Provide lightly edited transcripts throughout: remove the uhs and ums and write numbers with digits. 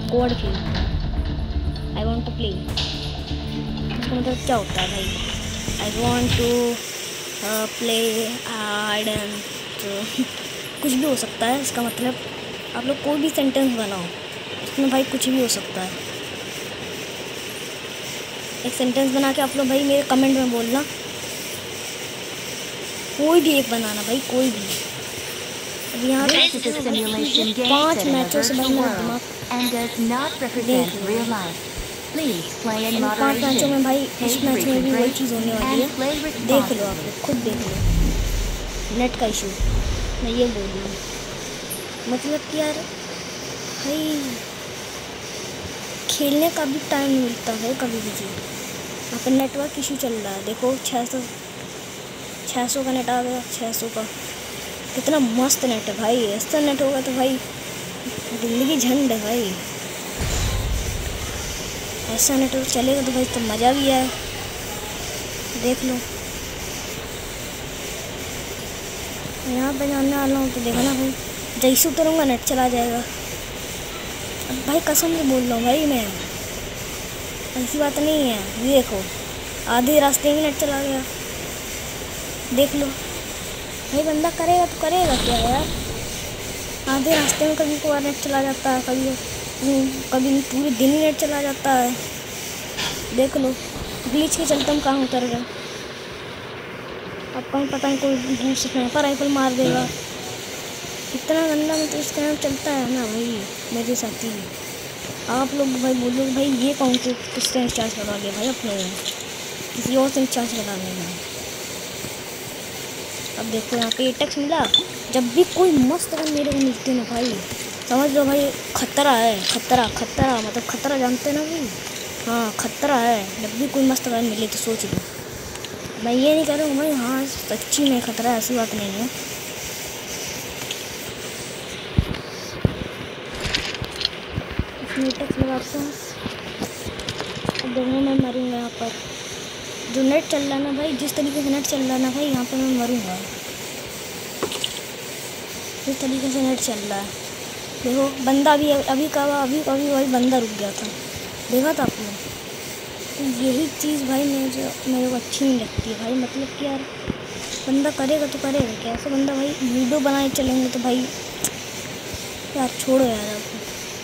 Code खेलता है। आई want to play, इसका मतलब क्या होता है भाई? I want to play hide, कुछ भी हो सकता है इसका मतलब। आप लोग कोई भी सेंटेंस बनाओ, इसमें भाई कुछ भी हो सकता है। एक सेंटेंस बना के आप लोग भाई मेरे कमेंट में बोलना, कोई भी एक बनाना भाई, कोई भी। अब यहाँ पे 5 मैचों से भाई मेरा दिमाग, 5 मैचों में भाई इस मैच में भी वही चीज़ होने वाली है। देख लो आप लोग, खुद देख लो। नेट का इशू मैं ये बोल रही हूँ, मतलब कि यार भाई खेलने का भी टाइम नहीं मिलता है कभी भी। यहाँ पर नेटवर्क इशू चल रहा है, देखो 600 का नेट आ गया। 600 का कितना मस्त नेट है भाई। ऐसा नेट होगा तो भाई ज़िंदगी झंड है भाई। ऐसा नेट चलेगा तो भाई तो मज़ा भी आए। देख लो यहाँ पे जाने वाला हूँ तो देखो ना भाई, जैसे उतरूँगा नेट चला जाएगा। अब भाई कसम से बोल रहा हूँ भाई, मैं ऐसी बात नहीं है। ये देखो आधे रास्ते में नेट चला गया। देख लो भाई, बंदा करेगा तो करेगा क्या यार। आधे रास्ते में कभी कभार नेट चला जाता है, कभी पूरे दिन ही नेट चला जाता है। देख लो ग्लिच के चलते हम कहाँ उतर गए। अब कहीं पता नहीं कोई दूर से स्नाइपर राइफल मार देगा। इतना गंदा मतलब स्कैम चलता है ना भाई मेरे साथी। आप लोग भाई बोलो भाई ये कौन से किससे इंचार्ज लगा लिया भाई, अपने किसी और से इंचार्ज लगा लेना। अब देखो यहाँ पे एटेक्स मिला। जब भी कोई मस्त गन मेरे को मिलती है ना भाई, समझ लो भाई खतरा है। खतरा मतलब खतरा जानते हैं ना भाई? हाँ खतरा है। जब भी कोई मस्त गन मिले तो सोच लो। मैं ये नहीं कह रहा हूँ भाई हाँ सच्ची में खतरा है, ऐसी बात नहीं है। एटेक्स लगाते हैं। अब देखो मैं मरूँगा यहाँ पर। जो नेट चल रहा है ना भाई, जिस तरीके से नेट चल रहा है ना भाई, यहाँ पर मैं मरूँगा। जिस तरीके से नेट चल रहा है देखो, बंदा भी अभी भाई बंदा रुक गया था, देखा था आपने? तो यही चीज़ भाई मेरे को अच्छी नहीं लगती है भाई। मतलब कि यार बंदा करेगा तो करेगा क्या? ऐसा बंदा भाई वीडियो बनाए चलेंगे तो भाई यार छोड़ो यार। आपको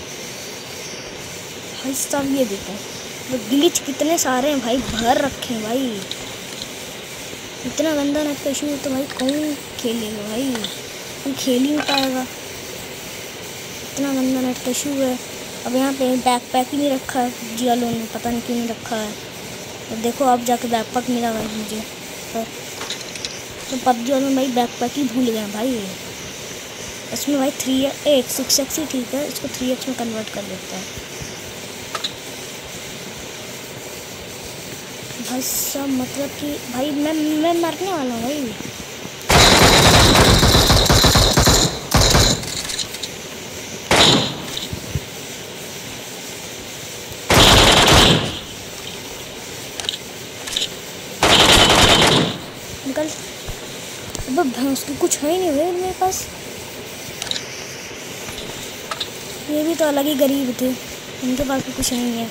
भाई सब ये देखो वो ग्लिच कितने सारे हैं भाई, भर रखे हैं भाई। इतना गंदा नेट का इशू है तो भाई कौन खेलेगा भाई? कोई खेल ही नहीं पाएगा। इतना गंदा नेट का इशू है। अब यहाँ पे बैकपैक ही नहीं रखा है जियालो ने, पता नहीं क्यों नहीं रखा है। तो देखो अब जाके बैकपैक मिला भाई मुझे पर। तो पबजी वालों में भाई बैकपैक ही भूल गए भाई। इसमें भाई 6x ही ठीक है, इसको 3x में कन्वर्ट कर देता है भाई सब। मतलब कि भाई मैं मरने वाला हूँ भाई। निकल। अब भैंस की कुछ है ही नहीं भाई मेरे पास। ये भी तो अलग ही गरीब थे, उनके पास भी कुछ नहीं है।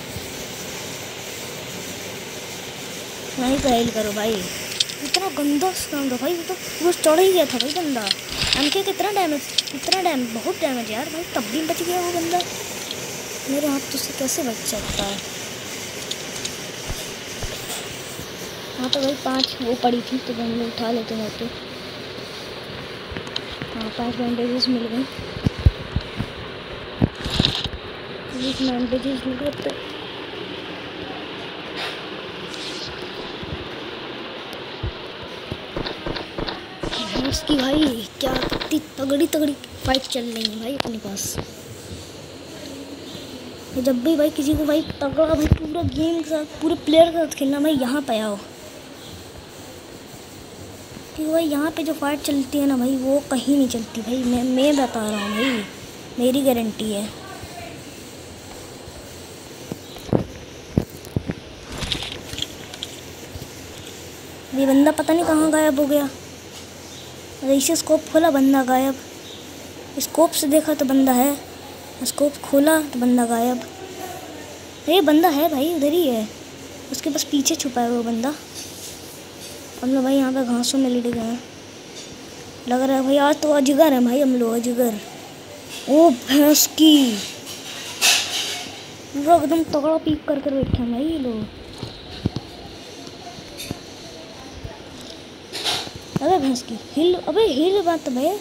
नहीं तो हेल करो भाई। इतना गंदा स्कैम था भाई, तो वो चढ़ ही गया था भाई बंदा। उनके कितना डैमेज, बहुत डैमेज यार भाई, तब भी बच गया वो बंदा। मेरे हाथ तो उससे कैसे बच सकता है? हाँ तो भाई 5 वो पड़ी थी तो हम लोग उठा लेते होते। हाँ 5 बैंडेजेस मिल गए। 20 बैंडेजेस मिल गए। तो उसकी भाई क्या कितनी तगड़ी फाइट चल रही है भाई अपने पास। तो जब भी भाई किसी को भाई तगड़ा भाई पूरा गेम के साथ पूरे प्लेयर के साथ खेलना भाई, यहाँ पे आओ। क्योंकि भाई यहाँ पे जो फाइट चलती है ना भाई वो कहीं नहीं चलती भाई। मैं बता रहा हूँ भाई, मेरी गारंटी है। ये बंदा पता नहीं कहाँ गायब हो गया। इसे स्कोप खोला, बंदा गायब। स्कोप से देखा तो बंदा है, स्कोप खोला तो बंदा गायब। ये बंदा है भाई, उधर ही है, उसके बस पीछे छुपा है वो बंदा। हम लोग भाई यहाँ पे घासों में लेटे गए हैं। लग रहा है भाई आज तो अजगर है भाई, हम लोग अजगर। ओ भैंस की, पूरा एकदम तगड़ा पीक करके बैठे हैं भाई ये लोग। अबे भैंस की हिल, अबे हिल बात भाई।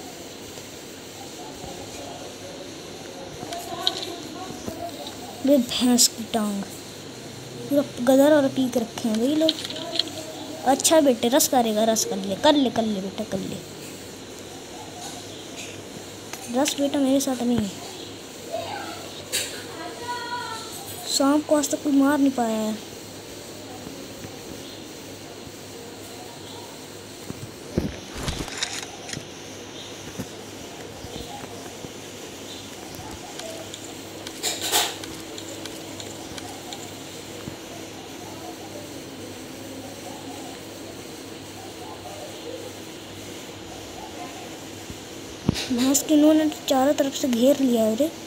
अबे भैंस की टांग, पूरा गदर और पीक रखे हैं भाई लोग। अच्छा बेटे रस करेगा, रस कर ले बेटा कर ले रस। बेटा मेरे साथ नहीं है, सांप को आज तक कोई मार नहीं पाया है। भैंस के इन्होंने तो चारों तरफ से घेर लिया है रे।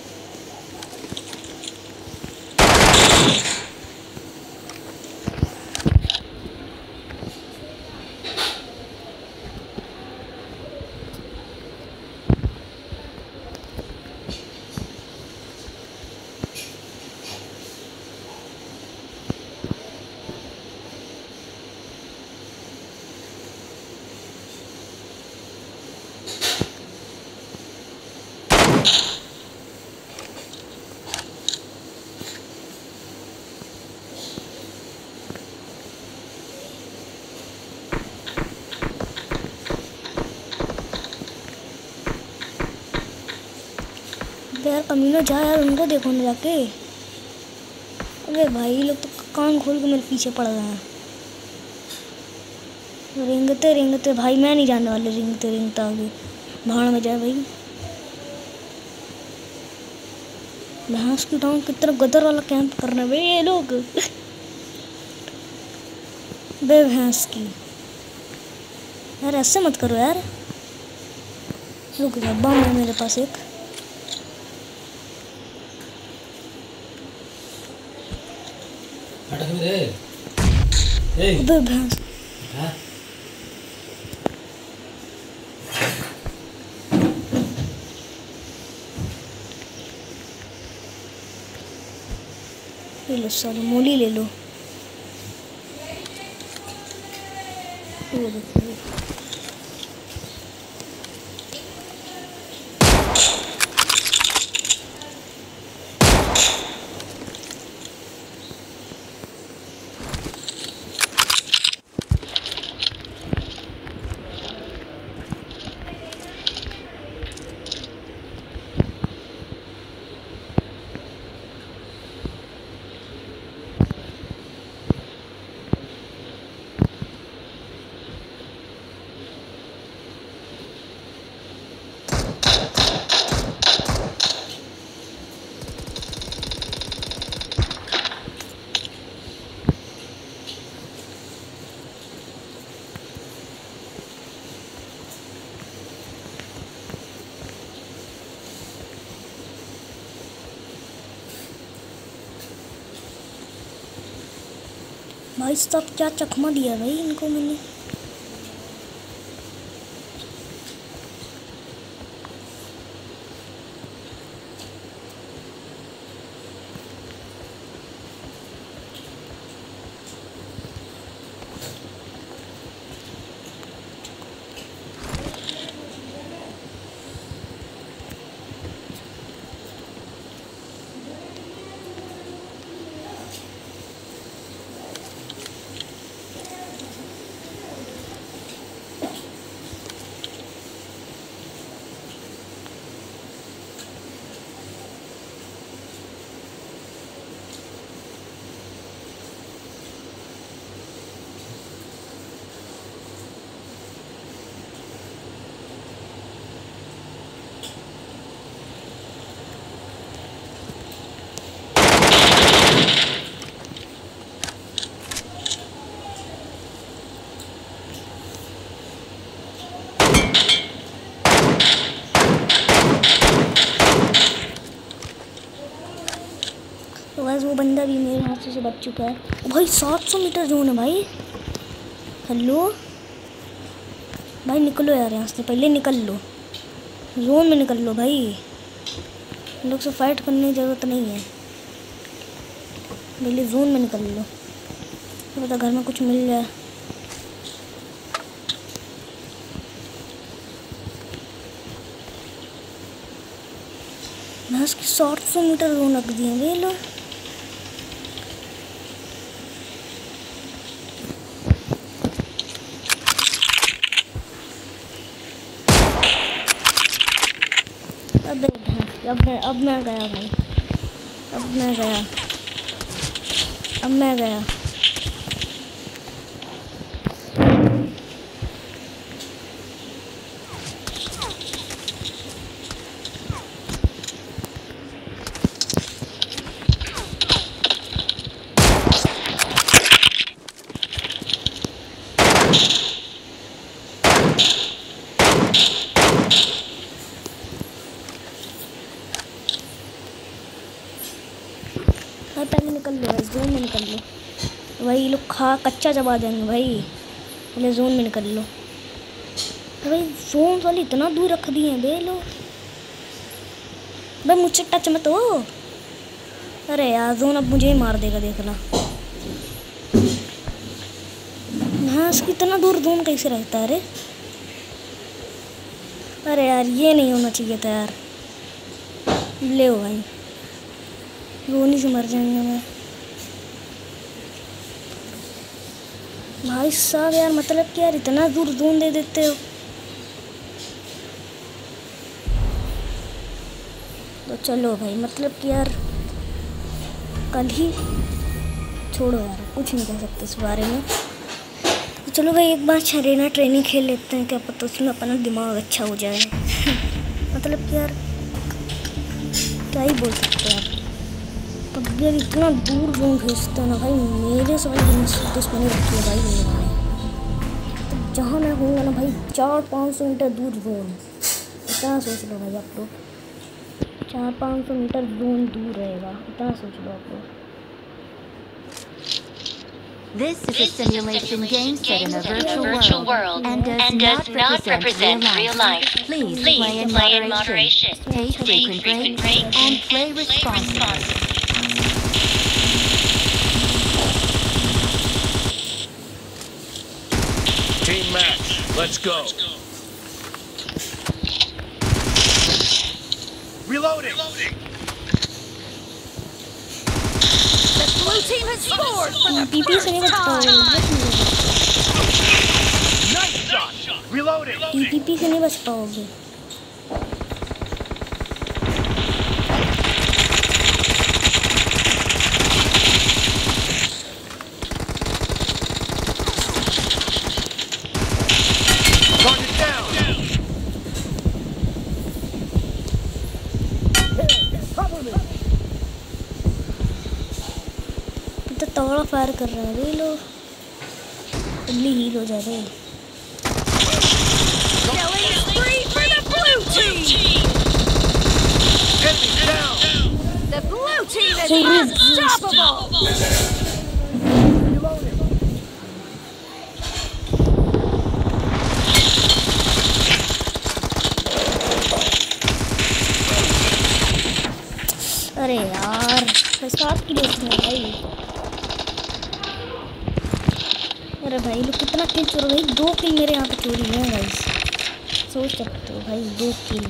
यार कमीना जा यार, उनको देखो ना जाके। अबे भाई ये लोग तो कान खोल के मेरे पीछे पड़ गए हैं। रेंगते रेंगते भाई, मैं नहीं जाने वाले रेंगते रेंगते आगे, भाड़ में जाए भाई। भैंस की टांग की तरफ गदर वाला कैंप करना भाई ये लोग। बे भैंस की यार, ऐसे मत करो यार। रुक जा, बम है मेरे पास एक। अबे भैंस, ले लो सालो, मूली ले लो। भाई सब क्या चकमा दिया भाई इनको मैंने। तो बस वो बंदा भी मेरे हाथ से बच चुका है। भाई 700 मीटर जोन है भाई। हेलो भाई, निकलो यार यहाँ से, पहले निकल लो, जोन में निकल लो भाई। हम लोग से फाइट करने की ज़रूरत नहीं है, पहले जोन में निकल लो। तो पता घर में कुछ मिल जाए। मैं उसकी 700 मीटर जोन रख दिए वे लो। अब मैं गया भाई, अब मैं गया। भाई पहले निकल लो भाई, जोन में निकल लो। भाई लोग कच्चा चबा देंगे भाई, पहले जोन में निकल लो। भाई जोन वाले इतना दूर रख दिए हैं बे लो। भाई मुझसे टच मत हो। अरे यार जोन अब मुझे ही मार देगा, देखना। हाँ इसकी इतना दूर जोन कैसे रहता है? अरे यार ये नहीं होना चाहिए था यार। ले भाई, रोनी से मर जाएंगे मैं। भाई साहब यार, मतलब कि यार इतना दूर जोन दे देते हो। तो चलो भाई, मतलब कि यार कल ही छोड़ो यार, कुछ नहीं कह सकते इस बारे में। तो चलो भाई एक बार अरेना ट्रेनिंग खेल लेते हैं, क्या पता उसमें अपना दिमाग अच्छा हो जाए। मतलब कि यार क्या ही बोल सकते हैं आप। पबजी अब इतना दूर जोन भेजते हैं ना भाई, मेरे से भाई दुश्मनी रखी है भाई मैंने। तो जहाँ मैं हूँगा ना भाई, 400-500 मीटर दूर जोन, इतना सोच लो भाई आप लोग। 400-500 मीटर जोन दूर रहेगा, इतना सोच लो आप लोग। This is a simulation game set in a virtual world and does not represent real life. Please play in moderation, take frequent breaks, and play responsibly. Team match, let's go. Reloading. The blue team has scored for the पीपी से नहीं बच पाओगे, Nice shot. Reloading. PP से नहीं बच पाओगे। Target down. तो तगड़ा फायर कर रहे हैं वे लोग, जल्दी हील हो जा रहे। killing spree for the blue team. Enemy down. The blue team is unstoppable. अरे यार साथ की दोस्त है भाई। अरे भाई लोग कितना किल चोर भाई, 2 किल मेरे यहाँ पे चोरी है भाई, सोच सकते हो भाई 2 किल।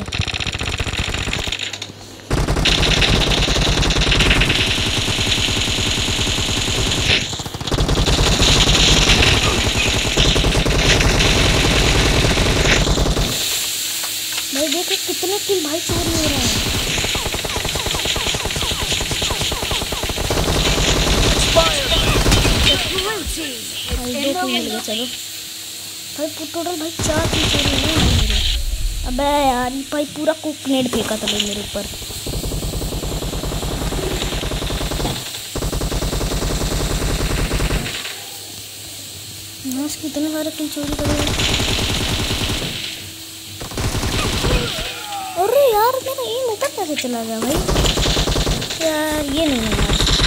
भाई देखो कितने किल भाई चोरी हो रहा है। भाई 2 किल मिल गया, चलो भाई टोटल भाई 4 किल चोरी हुए हैं मेरे। अबे यार भाई पूरा कुकनेट फेंका था भाई मेरे ऊपर। बस कितने सारे किल चोरी करेंगे। अरे यार मेरा एम ऊपर कैसे चला गया भाई, यार ये नहीं है यार।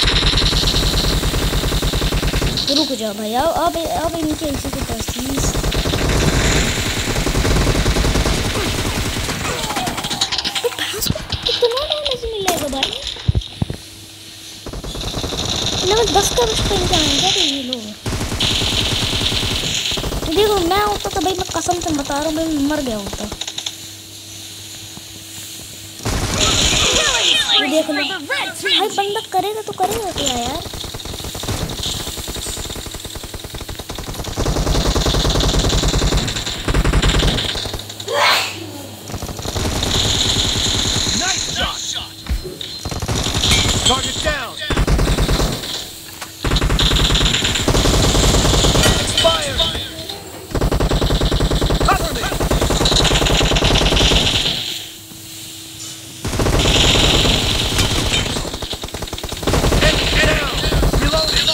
हो जाओ भाई। अब इनके ऐसे के तस्वीर कितना डैमेज मिलेगा भाई? लेवल 10 का बचपन क्या है ये लोग। देखो मैं होता तो भाई, मैं कसम से बता रहा हूँ भाई, मैं मर गया होता। देख लो भाई, बंदा करेगा तो करेगा क्या यार। Target down. Expired. Cover me. Enemy down. Reloading.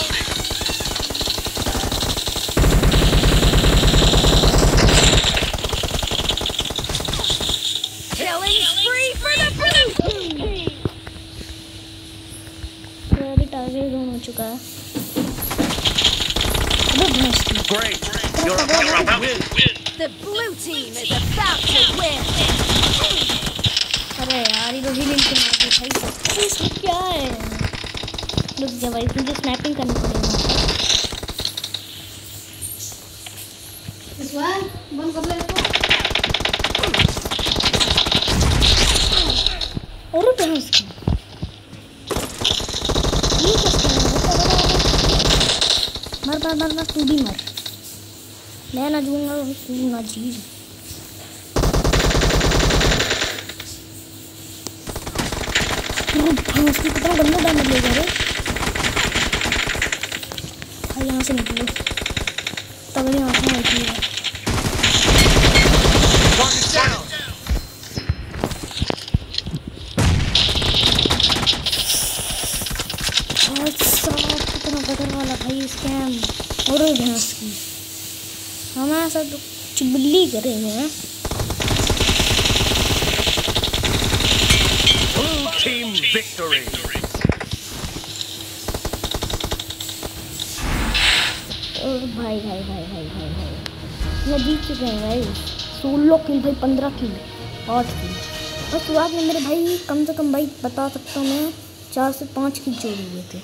Killing spree for the blue team. अभी टारगेट डाउन हो चुका है। अबे भैंस की। Great. You're about to win. The blue team is about to win. अरे यार ये तो हिल के मार दे भाई। अरे इसमें क्या है? रुक जा भाई, मुझे स्नैपिंग करनी पड़ेगी। इस बार बंद कर ले इसको। अरे भैंस की। ये क्या कर रहा है? मर तू भी मर। मैं ना दूंगा तू ना जी। भैंस की कितना गंदा डैमेज ले जा रहे भाई। यहाँ से निकलो, तगड़ी आंखें होती है। Target down. कितना बदर वाला भाई स्कैम। और भैंस की हमारे साथ चिबली करेंगे। Blue team victory. और भाई मैं जीत चुके हैं भाई। 16 किल भाई, 15 किल, 8 किल। और शुरुआत में मेरे भाई कम से कम भाई बता सकता हूँ मैं 4 से 5 किल चोरी हुए थे।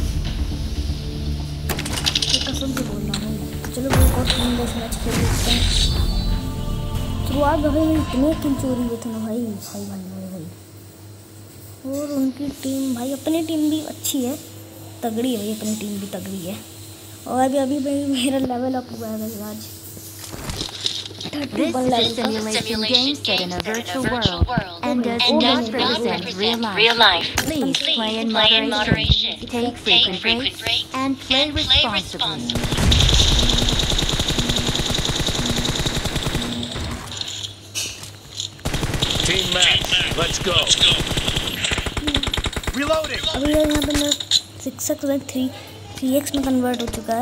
कसम से बोल रहा हूँ। चलो भाई और 3 मैच खेल लेते हैं। शुरुआत में भाई इतने किल चोरी हुए थे ना भाई। और उनकी टीम भाई, अपनी टीम भी अच्छी है, तगड़ी है भाई, अपनी टीम भी तगड़ी है। और अभी भाई मेरा लेवल अप हुआ है भाई आज। This is a simulation game set in a virtual world and does not represent real life. Please play in moderation, take frequent breaks, and play responsibly. Team match. Let's go. Reloading. अभी यहाँ पे मेरा 6x 3x में convert हो चुका है।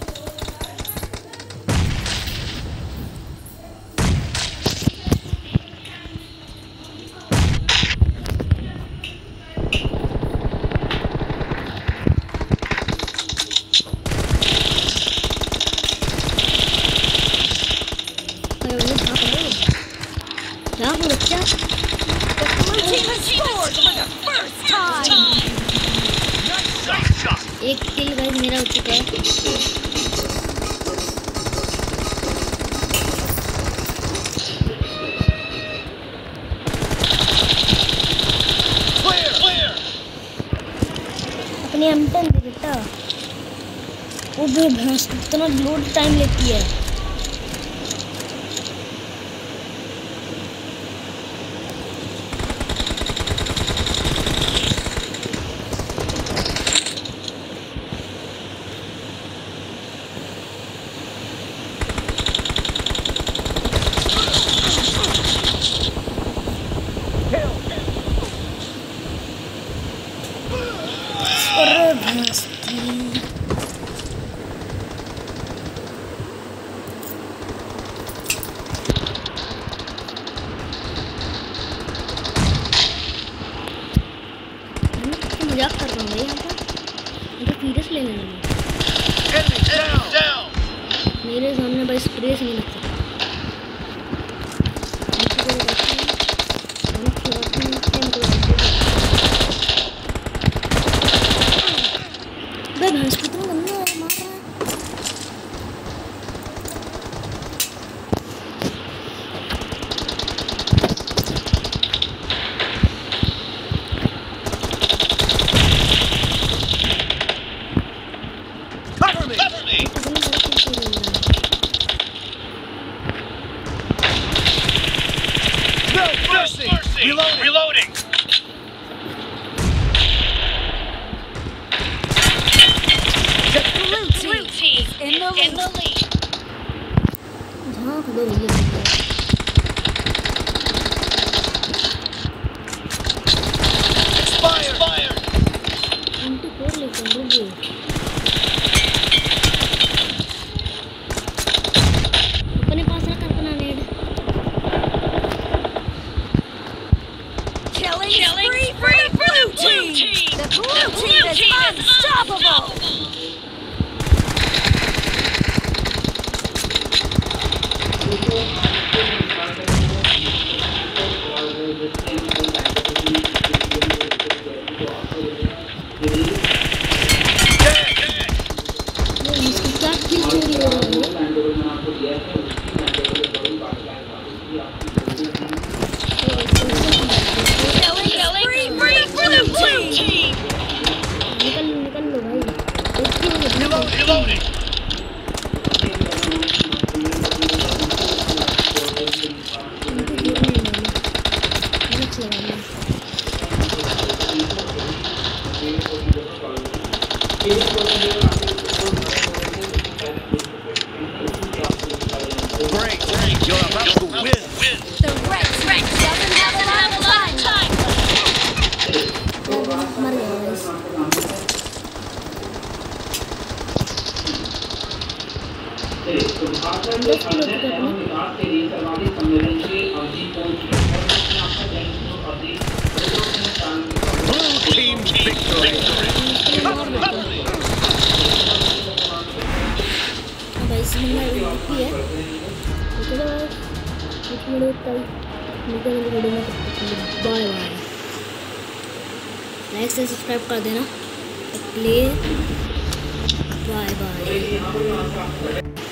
एक किल भाई मेरा हो चुका है। अपने M10 दे बेटा। वो भी भैंस कितना लोड टाइम लेती है। अरे भैंस मजाक कर रहा हूँ भाई। यहाँ पर मुझे सीरियस ले लेंगे। Enemy down. मेरे सामने भाई स्प्रे से नहीं लगता। भाई भैंस कितना गंदा है, मार रहा है। Cover me. No mercy. Reloading. Blue team in the lead. झाँक दो भैया। Expired. 24 लेकर रुक। अपने पास रख अपना नेड। Killing spree for the blue team. The blue team is unstoppable. इसकी क्या किल चोरी हो रही है? Killing spree for the blue team. निकल लो भाई। एक किल हो गया। Reloading. Great. You're about to win. The Rex doesn't have a lot of time. मर गया गाइस। Blue team victory. भाई इसमें है। चलो एक मिनट तक मिलते हैं वीडियो में। Bye bye. लाइक से सब्सक्राइब कर देना। Play bye bye.